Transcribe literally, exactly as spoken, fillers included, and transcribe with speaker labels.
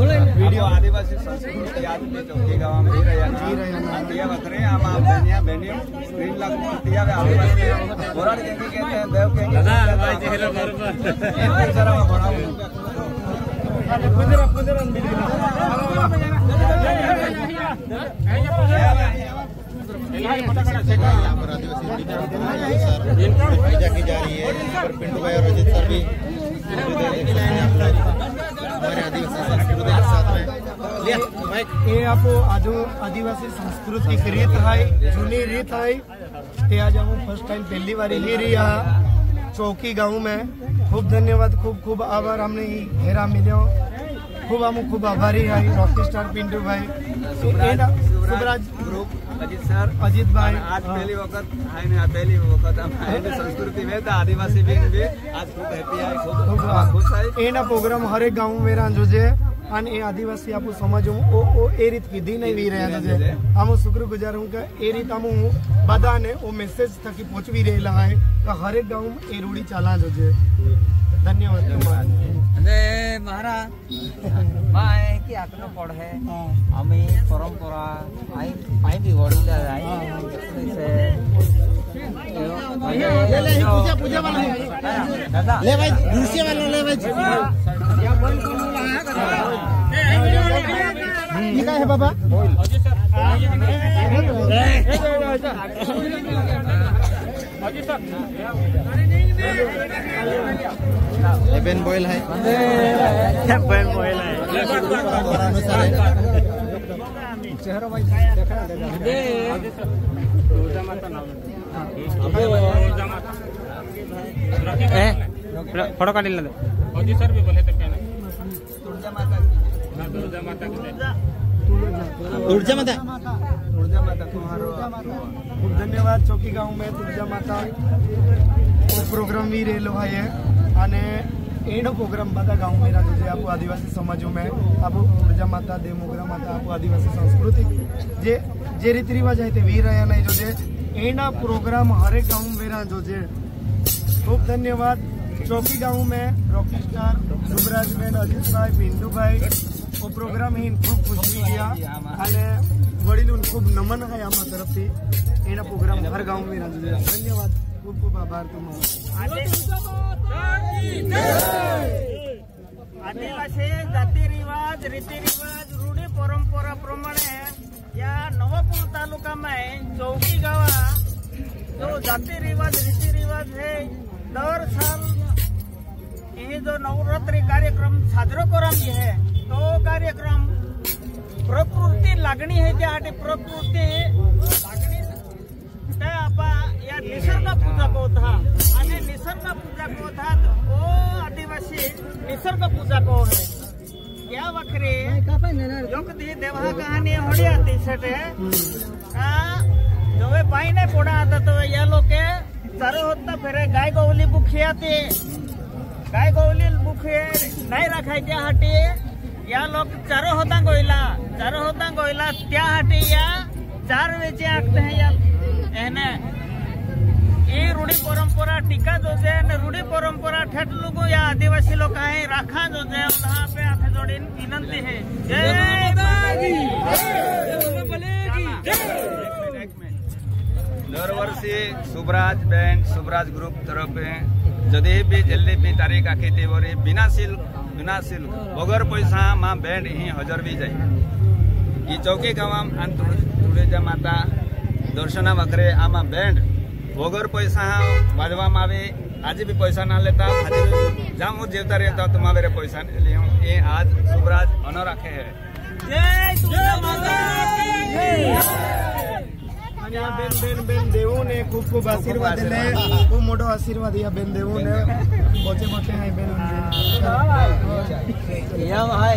Speaker 1: Video आदिवासी संस्कृति आज भी चौकी गांव में ही रहा जी रहा दिया बकरे हम आप बनिया बनिया स्क्रीन लगो दिया वे आदिवासी बोराड़ के कहते हैं देव के दादा भाई चेहरा बरोबर एक जरा बनाओ पुदरा पुदरा पूजा की जा रही है। यहाँ पर पिंटू भाई और अजीत सर भी हमारे आदिवासी संस्कृति के साथ में
Speaker 2: ये आप आदिवासी संस्कृति की रीत है, जूनी रीत है। ते आज हम फर्स्ट टाइम पहली बार ही रही चौकी गांव में। खूब धन्यवाद, खूब खूब आभार। हमने घेरा मिलो खूब हम खूब आभारी है रॉकी स्टार पिंटू भाई सुब्राज
Speaker 1: ग्रुप अजीत सर
Speaker 2: अजीत भाई
Speaker 1: आज पहली वक्त है पहली वक्त हम संस्कृति में आदिवासी भी आज खूब हैप्पी है खूब खुश है।
Speaker 2: एना प्रोग्राम हर एक गांव में जो जे अन ए आदिवासी आप समझो ओ ओ ए रीत विधि नहीं भी रहे जे हम शुक्रगुजार हूं के ए रीत हम बदा ने ओ मैसेज तक पहुंच भी रहेला है तो हर एक गांव में ए रूढ़ी चला जो जे। धन्यवाद
Speaker 3: अरे महारा माय की आत्मा पढ़ है हमें परंपरा आई आई भी गड़ी ला आई से ले ले पूजा पूजा वाला दादा ले भाई दूसरे वाला ले भाई या बोल को लगा कर
Speaker 2: ये का है बाबा
Speaker 3: अजय सर अजय सर
Speaker 1: बेन बॉयल है
Speaker 3: बेन बॉयल है
Speaker 2: चेहरा भाई देखा
Speaker 3: दे रोजा माता नाम रोजा माता ए फोटो काढ ले अजी सर भी बोले थे पहले रोजा माता हां रोजा माता
Speaker 1: ऊर्जा माता
Speaker 2: ऊर्जा माता तुम्हारो खूब धन्यवाद। चौकी गांव में ऊर्जा माता प्रोग्राम भी रेलो है અને એનો પ્રોગ્રામ બધા ગામ મેરા જે આપો આદિવાસી સમાજો में આપો ऊर्जा माता दे मोगरा माता आपो आदिवासी संस्कृति जे जे रीति रिवाज है ते वीर रहा नहीं जो जे एना प्रोग्राम हर एक गांव मेरा जो जे खूब धन्यवाद। चौकी गांव में रॉकी स्टार सुब्राज बेन अजीत भाई पिंटू भाई वो प्रोग्राम ही खूब खुशी गया અને वडीलों खूब नमन है आमा तरफ थी एना प्रोग्राम हर गांव में जो जे धन्यवाद खूब खूब आभार तुम्हारा।
Speaker 4: आदिवासी जाती रिवाज रीति रिवाज रूढ़ी परंपरा प्रमाणे या नवापूर तालुका में चौकी गावा जो जाति रिवाज रीति रिवाज है दर साल ये जो नवरात्रि कार्यक्रम साजरा करामी है तो कार्यक्रम प्रकृति लागणी है त्या प्रकृति लागणी या निसर्ग पूजा को था आणि निसर्ग पूजा को था ओ आदिवासी निसर्ग पूजा को है या वखरे लोक दी देवा कहानी होड़ी आती सटे आ जोवे पाई ने पोड़ा आता तो या लोके चारो होता फिरे गाय गौली बुखी आती गाय गौली बुखे नहीं रखाय त्या हाटी या लोक चारो होता गोइला चारो होता गोइला त्या हाटी या चार वेचे आखते हैं या एने ये रूढ़ी परंपरा टीका जो जे रूढ़ी परंपरा ठेठ लोगों या आदिवासी लोग है राखा जो जे वहाँ पे आठ जोड़ी विनंती है जय
Speaker 1: दर वर्षी सुब्राज बैंड सुब्राज ग्रुप तरफ जदि भी जल्दी भी तारीख आखी थी बोरी बिना सिल बिना सिल बगर पैसा माँ बैंड ही हजार भी जाए ये चौकी गाँव ऊर्जा माता दर्शना वखरे आमा बैंड वगर पैसा बाजवा मावे आज भी पैसा ना लेता आज जाम जेवता रहता तुम्हारे पैसा लिए ये आज सुब्राज अनो रखे है।
Speaker 2: बेन बेन बेन देवो ने खूब खूब आशीर्वाद दिले खूब मोटो आशीर्वाद दिया बेन देवो ने बचे बचे हैं बेन
Speaker 3: या भाई